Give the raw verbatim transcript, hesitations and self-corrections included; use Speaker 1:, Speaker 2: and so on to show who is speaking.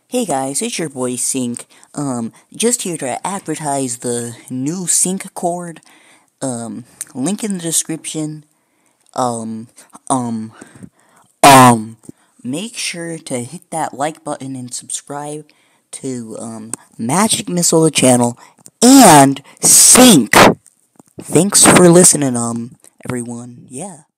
Speaker 1: Hey guys, it's your boy Sync. Um, just here to advertise the new Sync cord. Um, link in the description. Um, um, um, make sure to hit that like button and subscribe to um Magic Missile channel and Sync. Thanks for listening, um, everyone. Yeah.